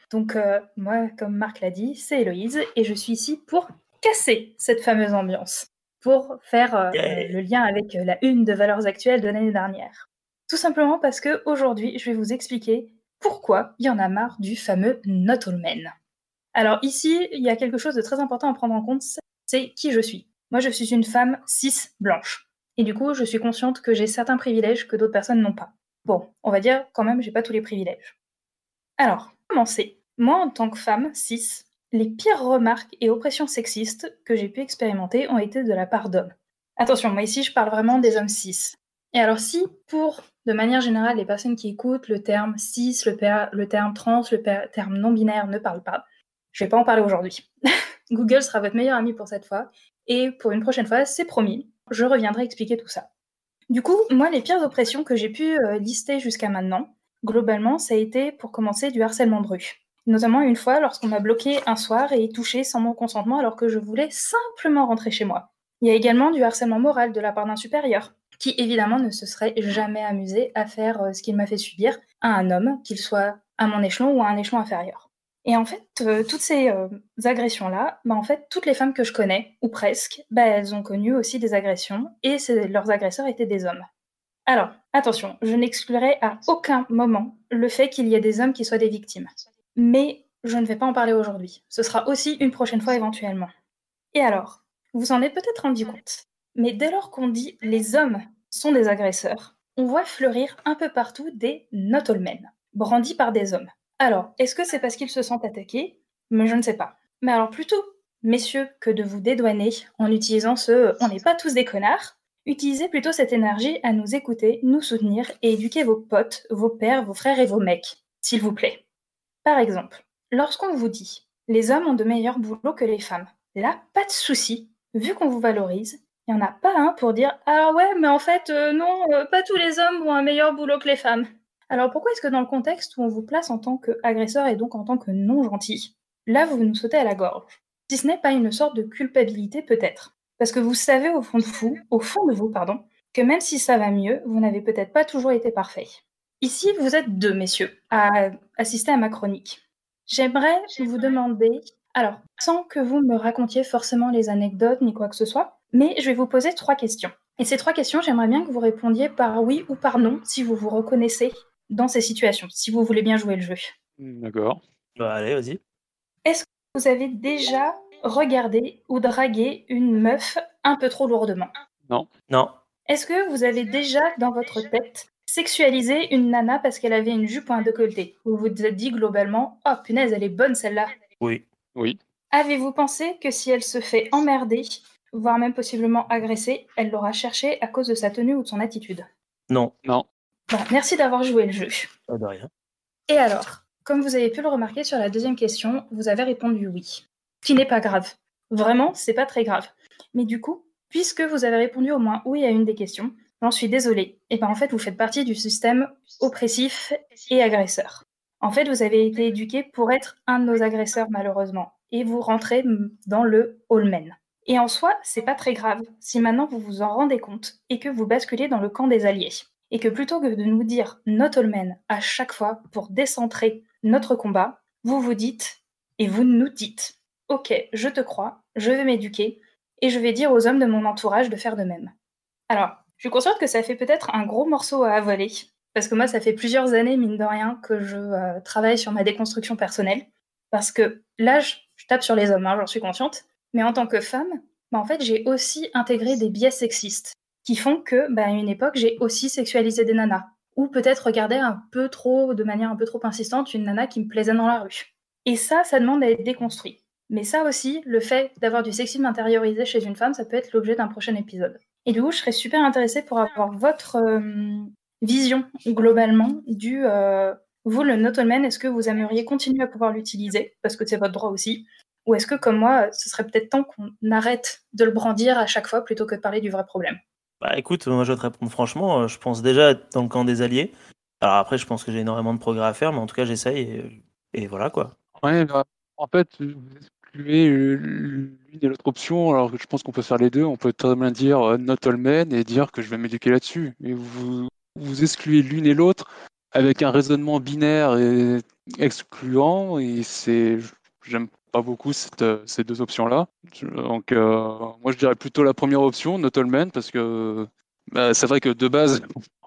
Donc moi, comme Marc l'a dit, c'est Héloïse et je suis ici pour casser cette fameuse ambiance, pour faire le lien avec la une de Valeurs Actuelles de l'année dernière. Tout simplement parce que aujourd'hui, je vais vous expliquer pourquoi il y en a marre du fameux Not All Men. Alors ici, il y a quelque chose de très important à prendre en compte, c'est qui je suis. Moi, je suis une femme cis blanche. Et du coup, je suis consciente que j'ai certains privilèges que d'autres personnes n'ont pas. Bon, on va dire quand même, j'ai pas tous les privilèges. Alors, pour commencer, moi en tant que femme cis, les pires remarques et oppressions sexistes que j'ai pu expérimenter ont été de la part d'hommes. Attention, moi ici je parle vraiment des hommes cis. Et alors si pour, de manière générale, les personnes qui écoutent le terme cis, le terme trans, le terme non-binaire ne parlent pas, je vais pas en parler aujourd'hui. Google sera votre meilleur ami pour cette fois, et pour une prochaine fois, c'est promis, je reviendrai expliquer tout ça. Du coup, moi, les pires oppressions que j'ai pu lister jusqu'à maintenant, globalement, ça a été, pour commencer, du harcèlement de rue. Notamment une fois, lorsqu'on m'a bloqué un soir et touché sans mon consentement alors que je voulais simplement rentrer chez moi. Il y a également du harcèlement moral de la part d'un supérieur, qui évidemment ne se serait jamais amusé à faire ce qu'il m'a fait subir à un homme, qu'il soit à mon échelon ou à un échelon inférieur. Et en fait, toutes ces agressions-là, en fait, toutes les femmes que je connais, ou presque, elles ont connu aussi des agressions, et leurs agresseurs étaient des hommes. Alors, attention, je n'exclurai à aucun moment le fait qu'il y ait des hommes qui soient des victimes. Mais je ne vais pas en parler aujourd'hui. Ce sera aussi une prochaine fois éventuellement. Et alors, vous en êtes peut-être rendu compte, mais dès lors qu'on dit les hommes sont des agresseurs, on voit fleurir un peu partout des not all men, brandis par des hommes. Alors, est-ce que c'est parce qu'ils se sentent attaqués? Mais je ne sais pas. Mais alors plutôt, messieurs, que de vous dédouaner en utilisant ce on n'est pas tous des connards, utilisez plutôt cette énergie à nous écouter, nous soutenir et éduquer vos potes, vos pères, vos frères et vos mecs, s'il vous plaît. Par exemple, lorsqu'on vous dit les hommes ont de meilleurs boulots que les femmes, là, pas de souci, vu qu'on vous valorise, il n'y en a pas un pour dire ah ouais, mais en fait, non, pas tous les hommes ont un meilleur boulot que les femmes. Alors pourquoi est-ce que dans le contexte où on vous place en tant qu'agresseur et donc en tant que non gentil, là vous nous sautez à la gorge? Si ce n'est pas une sorte de culpabilité peut-être. Parce que vous savez au fond de vous, pardon, que même si ça va mieux, vous n'avez peut-être pas toujours été parfait. Ici, vous êtes deux, messieurs, à assister à ma chronique. J'aimerais vous demander, alors, sans que vous me racontiez forcément les anecdotes ni quoi que ce soit, mais je vais vous poser 3 questions. Et ces 3 questions, j'aimerais bien que vous répondiez par oui ou par non, si vous vous reconnaissez dans ces situations, si vous voulez bien jouer le jeu. D'accord. Bah allez, vas-y. Est-ce que vous avez déjà regardé ou dragué une meuf un peu trop lourdement? Non. Non. Est-ce que vous avez déjà, dans votre tête, sexualisé une nana parce qu'elle avait une jupe ou un décolleté? Vous vous êtes dit globalement, oh punaise, elle est bonne celle-là. Oui. Oui. Avez-vous pensé que si elle se fait emmerder, voire même possiblement agresser, elle l'aura cherché à cause de sa tenue ou de son attitude? Non. Non. Bon, merci d'avoir joué le jeu. Pas de rien. Et alors, comme vous avez pu le remarquer sur la deuxième question, vous avez répondu oui. Ce qui n'est pas grave. Vraiment, c'est pas très grave. Mais du coup, puisque vous avez répondu au moins oui à une des questions, j'en suis désolée. Et en fait, vous faites partie du système oppressif et agresseur. En fait, vous avez été éduqué pour être un de nos agresseurs, malheureusement. Et vous rentrez dans le all men. Et en soi, c'est pas très grave si maintenant vous vous en rendez compte et que vous basculez dans le camp des alliés. Et que plutôt que de nous dire not all men à chaque fois pour décentrer notre combat, vous vous dites et vous nous dites ok, je te crois, je vais m'éduquer et je vais dire aux hommes de mon entourage de faire de même. Alors, je suis consciente que ça fait peut-être un gros morceau à avaler, parce que moi, ça fait plusieurs années, mine de rien, que je travaille sur ma déconstruction personnelle, parce que là, je tape sur les hommes, hein, j'en suis consciente, mais en tant que femme, en fait, j'ai aussi intégré des biais sexistes, qui font que, à une époque, j'ai aussi sexualisé des nanas, ou peut-être regardé un peu trop, de manière un peu trop insistante, une nana qui me plaisait dans la rue. Et ça demande à être déconstruit. Mais ça aussi, le fait d'avoir du sexisme intériorisé chez une femme, ça peut être l'objet d'un prochain épisode. Et du coup, je serais super intéressée pour avoir votre vision globalement du vous, le not all men, est-ce que vous aimeriez continuer à pouvoir l'utiliser, parce que c'est votre droit aussi, ou est-ce que, comme moi, ce serait peut-être temps qu'on arrête de le brandir à chaque fois plutôt que de parler du vrai problème? Bah écoute, moi je vais te répondre franchement, je pense déjà être dans le camp des alliés. Alors après, je pense que j'ai énormément de progrès à faire, mais en tout cas, j'essaye et voilà quoi. Ouais, en fait, vous excluez l'une et l'autre option, alors que je pense qu'on peut faire les deux. On peut très bien dire not all men et dire que je vais m'éduquer là-dessus. Mais vous excluez l'une et l'autre avec un raisonnement binaire et excluant, et j'aime pas beaucoup ces deux options-là. Donc, moi, je dirais plutôt la première option, not all men, parce que c'est vrai que de base,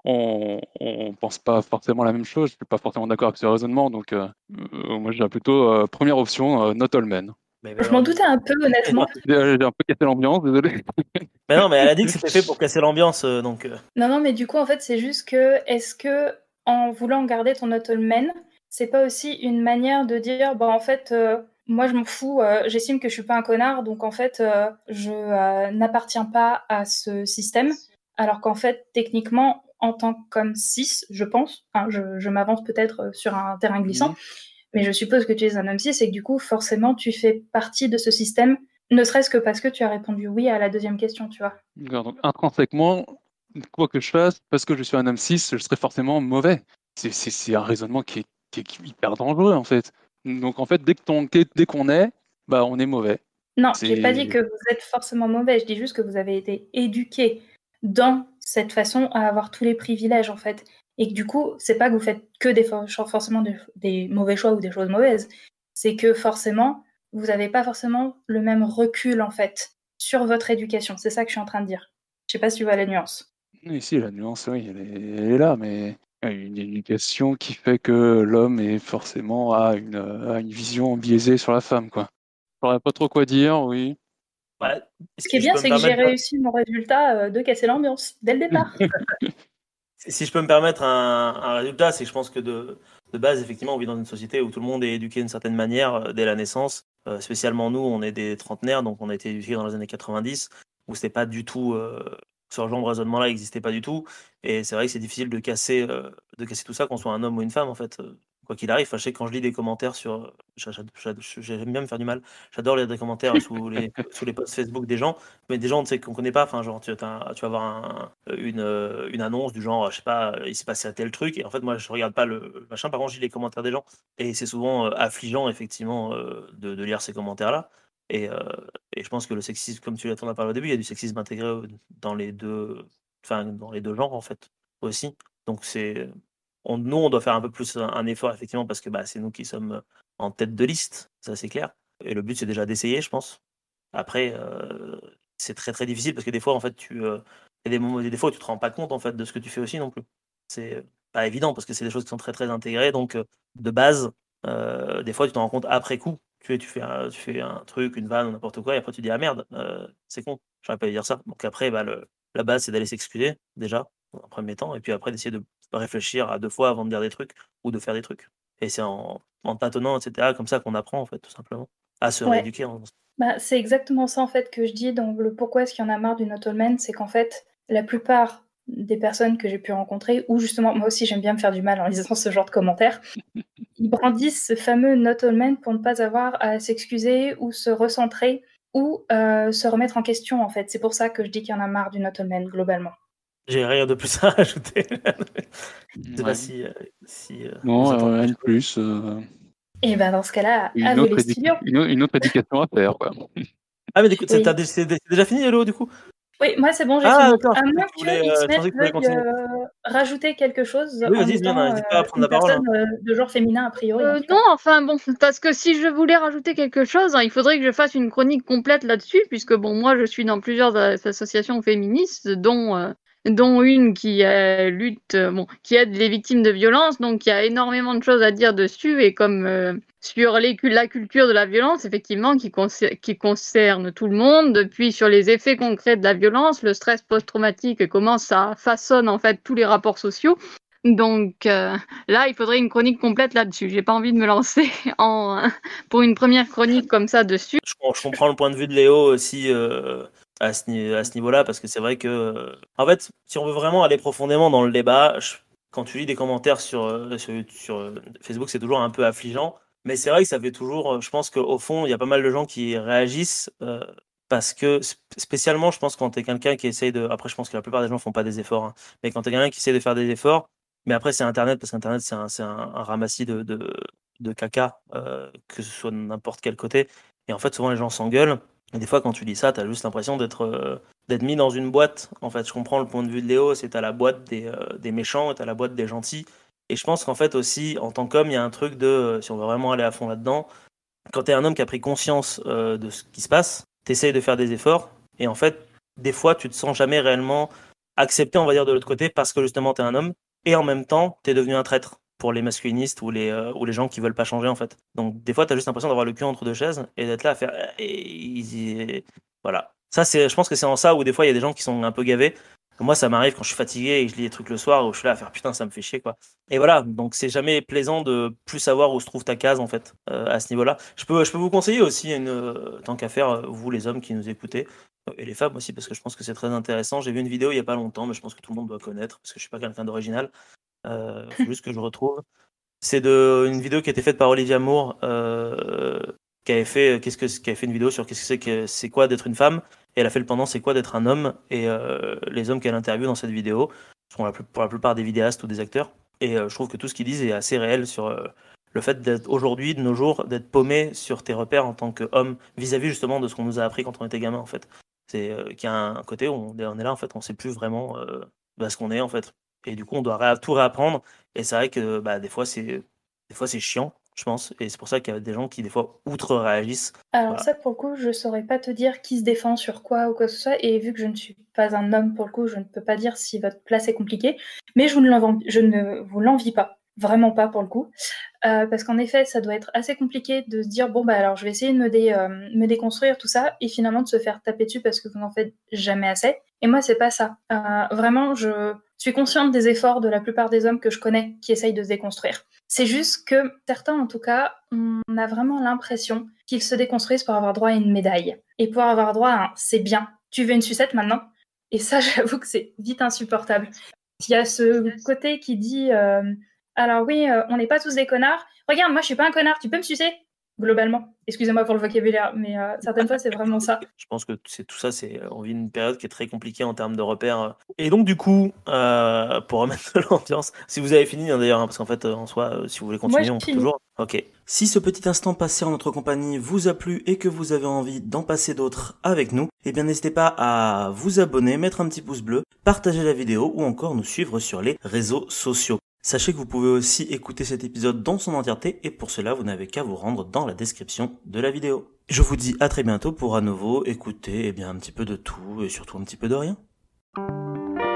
on pense pas forcément la même chose. Je suis pas forcément d'accord avec ce raisonnement, donc moi, je dirais plutôt première option, not all men. Mais Je m'en doutais un peu, honnêtement. J'ai un peu cassé l'ambiance, désolé. Mais non, mais elle a dit que c'était fait pour casser l'ambiance, donc. Non, mais du coup, en fait, c'est juste que, est-ce que, en voulant garder ton not all men, c'est pas aussi une manière de dire, bah, en fait, moi, je m'en fous, j'estime que je suis pas un connard, donc en fait, je n'appartiens pas à ce système, alors qu'en fait, techniquement, en tant qu'homme cis, je pense, hein, je m'avance peut-être sur un terrain glissant, mais je suppose que tu es un homme cis et que du coup, forcément, tu fais partie de ce système, ne serait-ce que parce que tu as répondu oui à la deuxième question, tu vois. D'accord, donc intrinsèquement, quoi que je fasse, parce que je suis un homme cis, je serai forcément mauvais. C'est un raisonnement qui est hyper dangereux, en fait. Donc, en fait, dès qu'on est, bah, on est mauvais. Non, C'est- j'ai pas dit que vous êtes forcément mauvais, je dis juste que vous avez été éduqué dans cette façon à avoir tous les privilèges, en fait. Et que du coup, c'est pas que vous faites que forcément des mauvais choix ou des choses mauvaises, c'est que forcément, vous n'avez pas forcément le même recul, en fait, sur votre éducation. C'est ça que je suis en train de dire. Je sais pas si tu vois la nuance. Oui, si, la nuance, oui, elle est là, mais une éducation qui fait que l'homme est forcément a une vision biaisée sur la femme, quoi. Je saurais pas trop quoi dire, oui. Ouais. Ce qui est Si je bien, peux me c'est que j'ai permettre, réussi mon résultat de casser l'ambiance dès le départ. si je peux me permettre un résultat, c'est que je pense que de base, effectivement, on vit dans une société où tout le monde est éduqué d'une certaine manière dès la naissance. Spécialement nous, on est des trentenaires, donc on a été éduqués dans les années 90, où c'était pas du tout, ce genre de raisonnement-là n'existait pas du tout. Et c'est vrai que c'est difficile de casser tout ça, qu'on soit un homme ou une femme, en fait, quoi qu'il arrive. Enfin, je sais que quand je lis des commentaires sur, j'aime bien me faire du mal. J'adore lire des commentaires sous les posts Facebook des gens, mais des gens, tu sais, qu'on connaît pas. Enfin, genre, tu vas avoir une annonce du genre, je sais pas, il s'est passé tel truc, et en fait, moi, je regarde pas le machin. Par contre, je lis les commentaires des gens, et c'est souvent affligeant, effectivement, de lire ces commentaires-là. Et, euh, et je pense que le sexisme, comme tu l'as parlé au début, il y a du sexisme intégré dans les deux, enfin, dans les deux genres, en fait, aussi. Donc, nous, on doit faire un peu plus un effort, effectivement, parce que bah, c'est nous qui sommes en tête de liste, ça c'est clair. Et le but, c'est déjà d'essayer, je pense. Après, c'est très très difficile parce que des fois, en fait, il y a des fois où tu te rends pas compte en fait de ce que tu fais aussi non plus. C'est pas évident parce que c'est des choses qui sont très très intégrées. Donc, de base, des fois, tu t'en rends compte après coup. Tu fais un truc, une vanne ou n'importe quoi, et après tu dis ah merde, c'est con, j'aurais pas dû dire ça. Donc après, bah, la base, c'est d'aller s'excuser déjà dans un premier temps, et puis après d'essayer de réfléchir à deux fois avant de dire des trucs ou de faire des trucs. Et c'est en tâtonnant, etc., comme ça qu'on apprend en fait, tout simplement, à se Ouais. rééduquer. Bah, c'est exactement ça en fait que je dis dans le pourquoi est-ce qu'il y en a marre du not all men, c'est qu'en fait la plupart des personnes que j'ai pu rencontrer, ou justement moi aussi j'aime bien me faire du mal en lisant ce genre de commentaires, ils brandissent ce fameux not all men pour ne pas avoir à s'excuser ou se recentrer ou se remettre en question en fait. C'est pour ça que je dis qu'il y en a marre du not all men globalement. J'ai rien de plus à rajouter. Je sais pas Ouais. si Non, vous attendez rien quelque de chose. plus. Et ben dans ce cas-là, à Une vous autre, les stylions. une autre éducation à faire, quoi. Ah, mais du coup, Oui. c'est déjà fini, Hello, du coup? Oui, moi c'est bon, j'ai Ah, fini. d'accord, À je moins pensais que tu voulais, que je Ismet pensais que tu voulais veuille continuer. rajouter quelque chose Oui, en vas-y, Ismaël, étant n'hésite pas à prendre une la parole. Hein. personne de genre féminin a priori en tout cas. Non, enfin bon, parce que si je voulais rajouter quelque chose, hein, il faudrait que je fasse une chronique complète là-dessus, puisque bon, moi je suis dans plusieurs associations féministes, dont une qui lutte, qui aide les victimes de violences, donc il y a énormément de choses à dire dessus, et comme sur la culture de la violence, effectivement, qui concerne tout le monde, depuis sur les effets concrets de la violence, le stress post-traumatique, et comment ça façonne en fait tous les rapports sociaux. Donc là, il faudrait une chronique complète là-dessus. J'ai pas envie de me lancer pour une première chronique comme ça dessus. Je comprends le point de vue de Léo aussi à ce niveau-là, parce que c'est vrai que, en fait, si on veut vraiment aller profondément dans le débat, quand tu lis des commentaires sur Facebook, c'est toujours un peu affligeant. Mais c'est vrai que ça fait toujours, je pense qu'au fond, il y a pas mal de gens qui réagissent parce que, spécialement, je pense, quand tu es quelqu'un qui essaye de. Après, je pense que la plupart des gens font pas des efforts, hein, mais quand tu es quelqu'un qui essaie de faire des efforts, mais après, c'est Internet, parce qu'Internet, c'est un ramassis de caca, que ce soit de n'importe quel côté. Et en fait, souvent, les gens s'engueulent. Et des fois, quand tu lis ça, tu as juste l'impression d'être mis dans une boîte. En fait, je comprends le point de vue de Léo, c'est tu as la boîte des méchants et tu as la boîte des gentils. Et je pense qu'en fait aussi, en tant qu'homme, il y a un truc de, si on veut vraiment aller à fond là-dedans, quand tu es un homme qui a pris conscience de ce qui se passe, tu essayes de faire des efforts, et en fait, des fois, tu te sens jamais réellement accepté, on va dire, de l'autre côté, parce que justement, tu es un homme, et en même temps, tu es devenu un traître pour les masculinistes ou les gens qui veulent pas changer, en fait. Donc, des fois, tu as juste l'impression d'avoir le cul entre deux chaises, et d'être là à faire... Voilà. Ça, je pense que c'est en ça où des fois, il y a des gens qui sont un peu gavés. Moi, ça m'arrive quand je suis fatigué et je lis des trucs le soir où je suis là à faire putain, ça me fait chier, quoi. Et voilà, donc c'est jamais plaisant de plus savoir où se trouve ta case, en fait, à ce niveau-là. Je peux vous conseiller aussi, tant qu'à faire, vous les hommes qui nous écoutez, et les femmes aussi, parce que je pense que c'est très intéressant. J'ai vu une vidéo il y a pas longtemps, mais je pense que tout le monde doit connaître, parce que je suis pas quelqu'un d'original. Faut juste que je retrouve. C'est une vidéo qui a été faite par Olivia Moore, qui avait fait, qui avait fait une vidéo sur qu'est-ce que c'est quoi d'être une femme, et elle a fait le pendant c'est quoi d'être un homme, et les hommes qu'elle interviewe dans cette vidéo sont pour la plupart des vidéastes ou des acteurs, et je trouve que tout ce qu'ils disent est assez réel sur le fait d'être aujourd'hui, de nos jours, d'être paumé sur tes repères en tant qu'homme, vis-à-vis justement de ce qu'on nous a appris quand on était gamin, en fait. C'est qu'il y a un côté où on est là, en fait, on sait plus vraiment ce qu'on est, en fait. Et du coup, on doit tout réapprendre. Et c'est vrai que des fois, c'est chiant, je pense. Et c'est pour ça qu'il y a des gens qui, des fois, outre-réagissent. Alors Voilà. ça, pour le coup, je saurais pas te dire qui se défend sur quoi ou quoi que ce soit. Et vu que je ne suis pas un homme, pour le coup, je ne peux pas dire si votre place est compliquée. Mais je ne vous l'envie pas. Vraiment pas, pour le coup. Parce qu'en effet, ça doit être assez compliqué de se dire, bon, alors je vais essayer de me déconstruire, tout ça, et finalement de se faire taper dessus parce que vous n'en faites jamais assez. Et moi, c'est pas ça. Vraiment, je suis consciente des efforts de la plupart des hommes que je connais qui essayent de se déconstruire. C'est juste que certains, en tout cas, on a vraiment l'impression qu'ils se déconstruisent pour avoir droit à une médaille. Et pour avoir droit à un « c'est bien, tu veux une sucette maintenant ?» Et ça, j'avoue que c'est vite insupportable. Il y a ce côté qui dit alors oui, on n'est pas tous des connards. Regarde, moi je suis pas un connard, tu peux me sucer ? Globalement. Excusez-moi pour le vocabulaire, mais certaines fois c'est vraiment ça. Je pense que tout ça, on vit une période qui est très compliquée en termes de repères. Et donc du coup, pour remettre de l'ambiance, si vous avez fini d'ailleurs, parce qu'en fait, en soi, si vous voulez continuer, Moi, on peut toujours. Ok. Si ce petit instant passé en notre compagnie vous a plu et que vous avez envie d'en passer d'autres avec nous, eh bien n'hésitez pas à vous abonner, mettre un petit pouce bleu, partager la vidéo ou encore nous suivre sur les réseaux sociaux. Sachez que vous pouvez aussi écouter cet épisode dans son entièreté et pour cela vous n'avez qu'à vous rendre dans la description de la vidéo. Je vous dis à très bientôt pour à nouveau écouter un petit peu de tout et surtout un petit peu de rien.